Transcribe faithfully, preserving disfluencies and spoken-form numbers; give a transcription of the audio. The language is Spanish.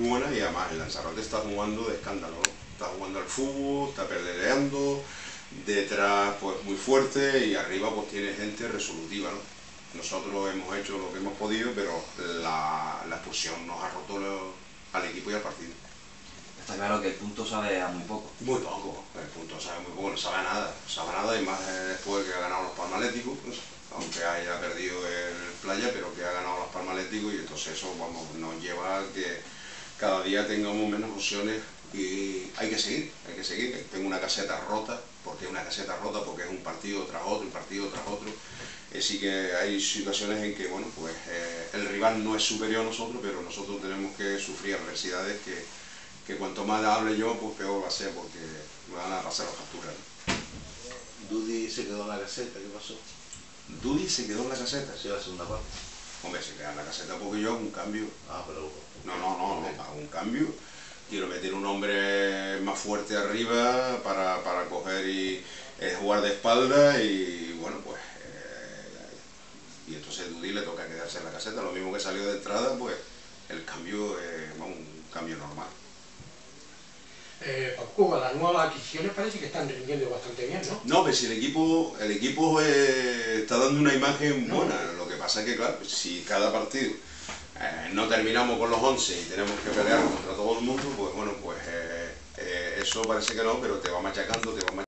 muy buena y además el Lanzarote está jugando de escándalo, ¿no? Está jugando al fútbol, está peleando, detrás pues muy fuerte y arriba pues tiene gente resolutiva, ¿no? Nosotros hemos hecho lo que hemos podido, pero la, la expulsión nos ha roto lo, al equipo y al partido. Está claro que el punto sabe a muy poco. Muy poco, el punto sabe muy poco, no sabe a nada, no sabe a nada y más después que ha ganado los Palmaléticos, pues, aunque haya perdido el Playa, pero que ha ganado los Palmaléticos y entonces eso vamos, nos lleva a que cada día tengamos menos opciones y hay que seguir, hay que seguir. Tengo una caseta rota, porque es una caseta rota, porque es un partido tras otro, un partido tras otro. Así que hay situaciones en que, bueno, pues eh, el rival no es superior a nosotros, pero nosotros tenemos que sufrir adversidades que, que cuanto más hable yo, pues peor va a ser, porque me van a pasar las facturas. Dudi se quedó en la caseta, ¿qué pasó? ¿Dudi se quedó en la caseta? Sí, la segunda parte. Hombre, se queda en la caseta porque yo hago un cambio. Ah, pero... No, no, no, no, hago un cambio. Quiero meter un hombre más fuerte arriba para, para coger y eh, jugar de espalda y bueno, pues... Eh, y entonces Dudi le toca quedarse en la caseta, lo mismo que salió de entrada, pues el cambio es eh, un cambio normal. Eh, Paco, las nuevas adquisiciones parece que están rindiendo bastante bien, ¿no? No, pero si el equipo, el equipo eh, está dando una imagen buena, no. Lo que pasa es que, claro, si cada partido eh, no terminamos con los once y tenemos que pelear contra todo el mundo, pues bueno, pues eh, eh, eso parece que no, pero te va machacando, te va machacando.